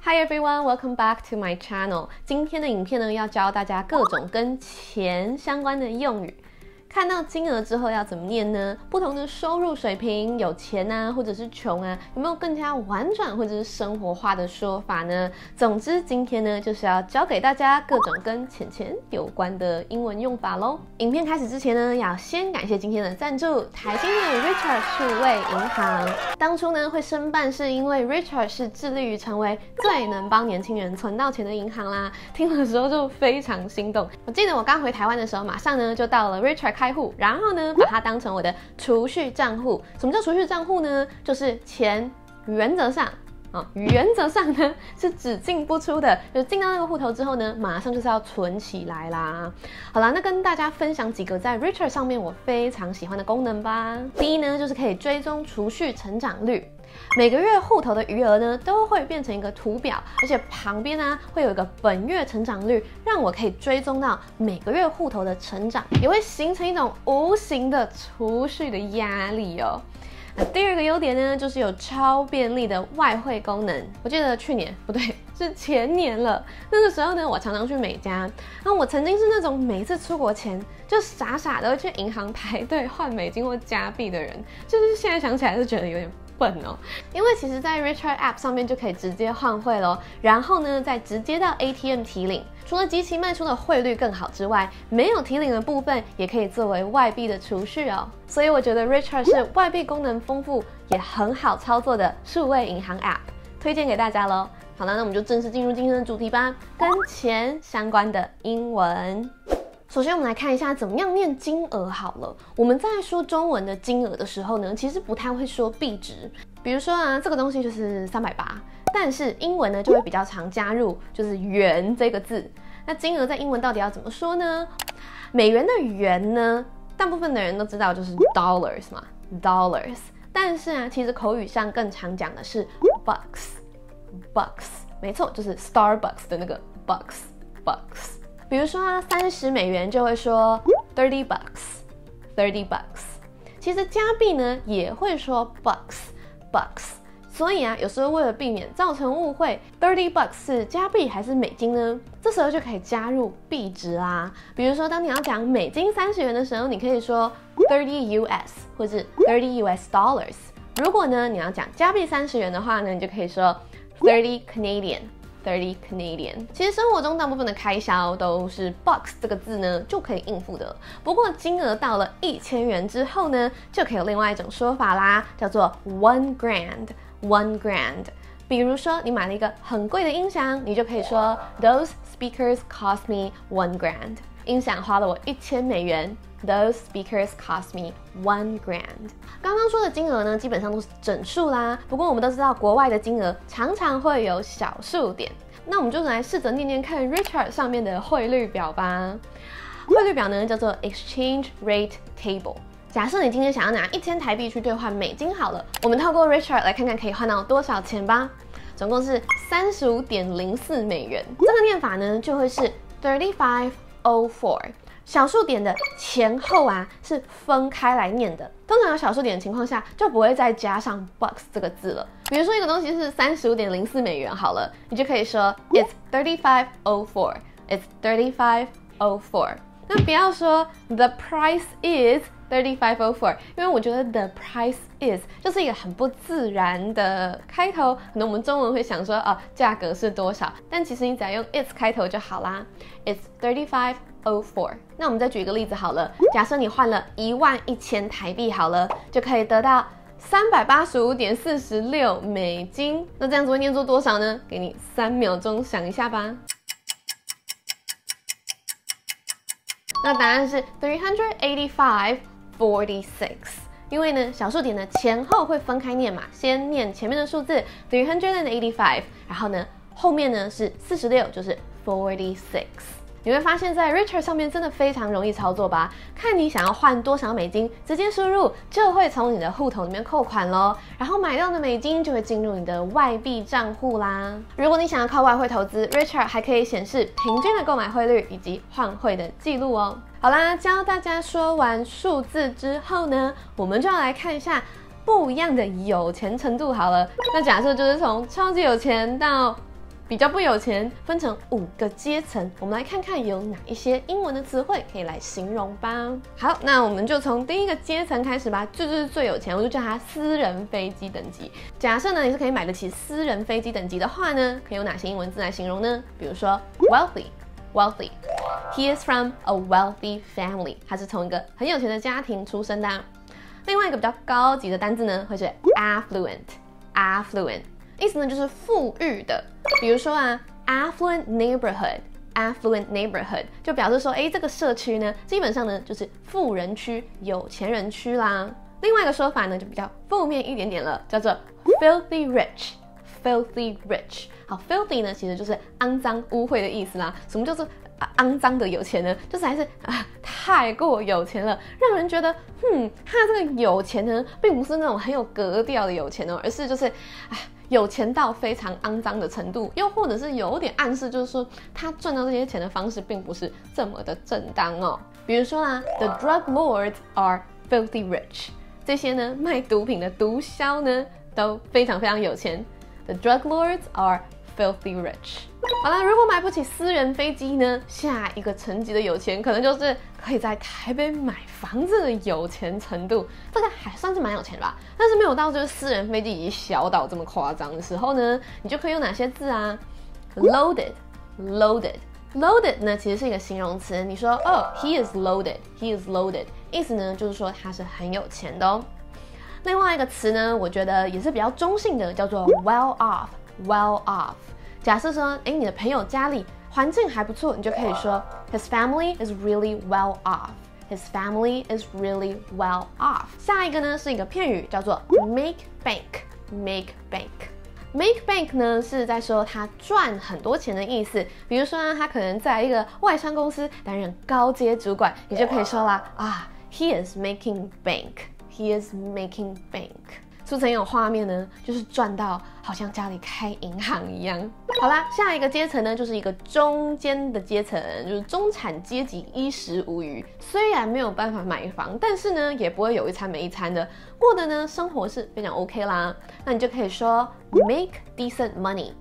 Hi everyone, welcome back to my channel. 今天的影片呢，要教大家各种跟钱相关的用语。看到金额之后要怎么念呢？不同的收入水平，有钱啊，或者是穷啊，有没有更加婉转或者是生活化的说法呢？总之，今天呢就是要教给大家各种跟钱有关的英文用法咯。影片开始之前呢，要先感谢今天的赞助，台新的 Richard 数位银行。当初呢会申办是因为 Richard 是致力于成为最能帮年轻人存到钱的银行啦。听的时候就非常心动。我记得我刚回台湾的时候，马上呢就到了 Richard开户，然后呢把它当成我的储蓄账户。什么叫储蓄账户呢？就是钱原则上呢是只进不出的，就进到那个户头之后呢，马上就是要存起来啦。好啦，那跟大家分享几个在 Richard 上面我非常喜欢的功能吧。第一呢，就是可以追踪储蓄成长率。每个月户头的余额呢都会变成一个图表，而且旁边呢会有一个本月成长率，让我可以追踪到每个月户头的成长，也会形成一种无形的储蓄的压力哦。那第二个优点呢，就是有超便利的外汇功能。我记得去年不对，是前年了。那个时候呢，我常常去美加，那我曾经是那种每次出国前就傻傻的去银行排队换美金或加币的人，就是现在想起来就觉得有点笨哦。因为其实在 Richard App 上面就可以直接换汇咯，然后呢再直接到 ATM 提领。除了即期卖出的汇率更好之外，没有提领的部分也可以作为外币的储蓄哦。所以我觉得 Richard 是外币功能丰富也很好操作的数位银行 App， 推荐给大家咯。好了，那我们就正式进入今天的主题吧，跟钱相关的英文。首先我们来看一下怎么样念金额好了。我们在说中文的金额的时候呢，其实不太会说币值。比如说啊，这个东西就是380，但是英文呢就会比较常加入就是元这个字。那金额在英文到底要怎么说呢？美元的元呢，大部分的人都知道就是 dollars 嘛 ，dollars。但是啊，其实口语上更常讲的是 bucks，没错，就是 Starbucks 的那个 bucks。比如说啊，30美元就会说 30 bucks。其实加币呢也会说 bucks。所以啊，有时候为了避免造成误会，30 bucks 是加币还是美金呢？这时候就可以加入币值啦。比如说，当你要讲美金30元的时候，你可以说30 US 或是30 US dollars。如果呢你要讲加币30元的话呢，你就可以说30 Canadian。其实生活中大部分的开销都是 bucks 这个字呢就可以应付的。不过金额到了1000元之后呢，就可以有另外一种说法啦，叫做 1 grand。比如说你买了一个很贵的音响，你就可以说 Those speakers cost me 1 grand。音响花了我1000美元。Those speakers cost me 1 grand。刚刚说的金额呢，基本上都是整数啦。不过我们都知道，国外的金额常常会有小数点。那我们就来试着念念看 Richard 上面的汇率表吧。汇率表呢叫做 Exchange Rate Table。假设你今天想要拿1000台币去兑换美金好了，我们透过 Richard 来看看可以换到多少钱吧。总共是35.04美元。这个念法呢就会是 3504。小数点的前后啊是分开来念的，通常有小数点的情况下就不会再加上 bucks 这个字了。比如说一个东西是35.04美元好了，你就可以说 It's 3504。It's 3504。那不要说 The price is 3504，因为我觉得 The price is 就是一个很不自然的开头，可能我们中文会想说价格是多少，但其实你只要用 it's 开头就好啦。It's 3504。那我们再举一个例子好了，假设你换了11000台币好了，就可以得到385.46美金。那这样子会念作多少呢？给你3秒钟想一下吧。那答案是 385.46。因为呢，小数点的前后会分开念嘛，先念前面的数字 385，然后呢，后面呢是46，就是 46。你会发现在 Richard 上面真的非常容易操作吧？看你想要换多少美金，直接输入就会从你的户头里面扣款咯，然后买到的美金就会进入你的外币账户啦。如果你想要靠外汇投资， Richard 还可以显示平均的购买汇率以及换汇的记录哦。好啦，教大家说完数字之后呢，我们就要来看一下不一样的有钱程度好了。那假设就是从超级有钱到比较不有钱，分成5个阶层，我们来看看有哪一些英文的词汇可以来形容吧。好，那我们就从第一个阶层开始吧，就是最有钱，我就叫它私人飞机等级。假设呢你是可以买得起私人飞机等级的话呢，可以用哪些英文字来形容呢？比如说 wealthy。He is from a wealthy family. 他是从一个很有钱的家庭出生的。另外一个比较高级的单字呢，会是 affluent。意思呢就是富裕的。比如说啊 affluent neighborhood 就表示说，这个社区呢，基本上呢就是富人区、有钱人区啦。另外一个说法呢，就比较负面一点点了，叫做 filthy rich。好 ，filthy 呢其实就是肮脏、污秽的意思啦。什么叫做肮脏的有钱呢？就是还是太过有钱了，让人觉得，他这个有钱呢，并不是那种很有格调的有钱哦，而是就是有钱到非常肮脏的程度，又或者是有点暗示，就是说他赚到这些钱的方式并不是这么的正当哦。比如说啦 ，The drug lords are filthy rich， 这些呢卖毒品的毒枭呢都非常非常有钱。The drug lords are filthy rich。好啦，如果买不起私人飞机呢，下一个层级的有钱可能就是可以在台北买房子的有钱程度，这个还算是蛮有钱的吧。但是没有到就是私人飞机以及小岛这么夸张的时候呢，你就可以用哪些字啊 ？Loaded 呢其实是一个形容词，你说he is loaded， 意思呢就是说他是很有钱的哦。另外一个词呢，我觉得也是比较中性的，叫做 well off。假設說，你的朋友家裡環境還不錯，你就可以說 His family is really well off. His family is really well off. 下一個呢是一個片語，叫做 make bank。make bank 呢是在說他賺很多錢的意思。比如說呢，他可能在一個外商公司擔任高階主管，你就可以說啦He is making bank. 是不是很有畫面呢？就是賺到好像家裡開銀行一樣。好啦，下一個階層呢，就是一個中間的階層，就是中產階級，衣食無虞。雖然沒有辦法買房，但是呢，也不會有一餐沒一餐的，過的呢，生活是非常 OK 啦。那你就可以說 make decent money。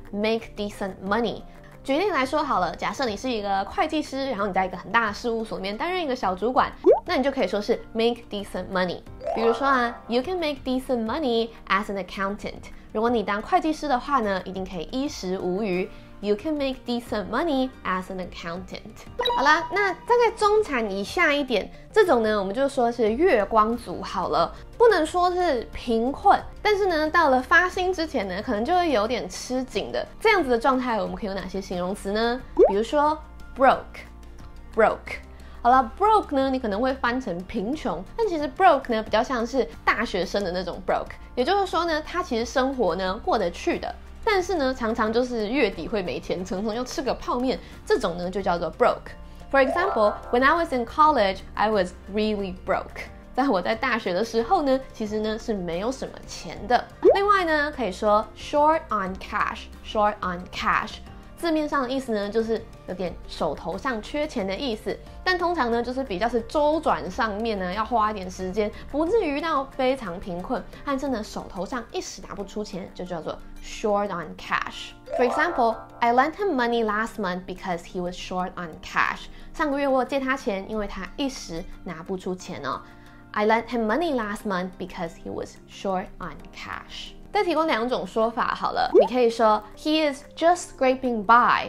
舉例來說好了，假設你是一個會計師，然後你在一個很大的事務所裡面擔任一個小主管，那你就可以說是 make decent money。比如說啊 ，You can make decent money as an accountant。如果你當會計師的話呢，一定可以衣食無虞。You can make decent money as an accountant。好啦，那大概中產以下一點，這種呢，我們就說是月光族好了，不能說是貧困，但是呢，到了發薪之前呢，可能就會有點吃緊的。這樣子的狀態，我們可以有哪些形容詞呢？比如說 broke。好了 broke 呢，你可能會翻成貧窮，但其實 broke 呢，比較像是大學生的那種 broke， 也就是說呢，他其實生活呢過得去的，但是呢，常常就是月底會沒錢，常常要吃個泡麵，這種呢就叫做 broke。For example, when I was in college, I was really broke。在我在大學的時候呢，其實呢是沒有什麼錢的。另外呢，可以說 short on cash。字面上的意思呢，就是有點手頭上缺錢的意思，但通常呢，就是比較是周轉上面呢要花一點時間，不至於到非常貧困，但是呢手頭上一時拿不出錢，就叫做 short on cash。For example, I lent him money last month because he was short on cash。上個月我借他錢，因為他一時拿不出錢哦。I lent him money last month because he was short on cash。再提供2種說法好了，你可以說 He is just scraping by，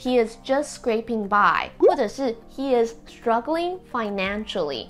或者是 He is struggling financially。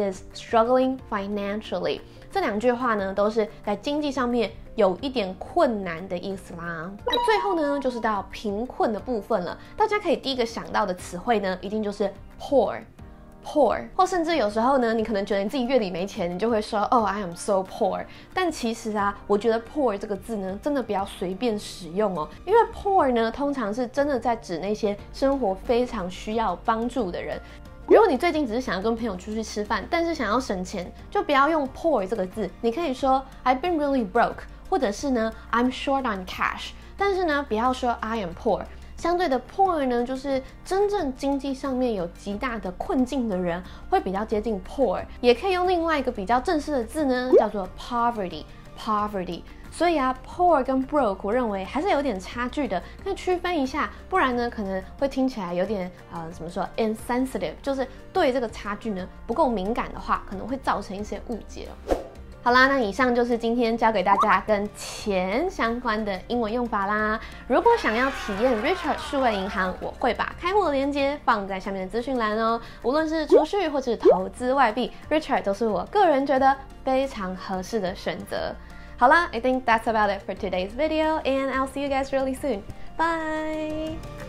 這2句話呢，都是在經濟上面有一點困難的意思啦。那最後呢，就是到貧困的部分了。大家可以第一個想到的詞彙呢，一定就是 poor，或甚至有時候呢，你可能覺得你自己月底沒錢，你就會說I am so poor。但其實啊，我覺得 poor 這個字呢，真的不要隨便使用哦，因為 poor 呢，通常是真的在指那些生活非常需要幫助的人。如果你最近只是想要跟朋友出去吃飯，但是想要省錢，就不要用 poor 這個字，你可以說 I've been really broke， 或者是呢 I'm short on cash， 但是呢，不要說 I am poor。相对的 poor 呢，就是真正经济上面有极大的困境的人，会比较接近 poor。也可以用另外一个比较正式的字呢，叫做 poverty。 poverty。所以啊 ，poor 跟 broke 我认为还是有点差距的，可以区分一下，不然呢可能会听起来有点怎么说 insensitive， 就是对这个差距呢不够敏感的话，可能会造成一些误解哦。好啦，那以上就是今天教给大家跟钱相关的英文用法啦。如果想要体验 Richart 数位银行，我会把开幕的链接放在下面的资讯栏哦。无论是储蓄或是投资外币 ，Richart 都是我个人觉得非常合适的选择。好啦 I think that's about it for today's video, and I'll see you guys really soon. Bye!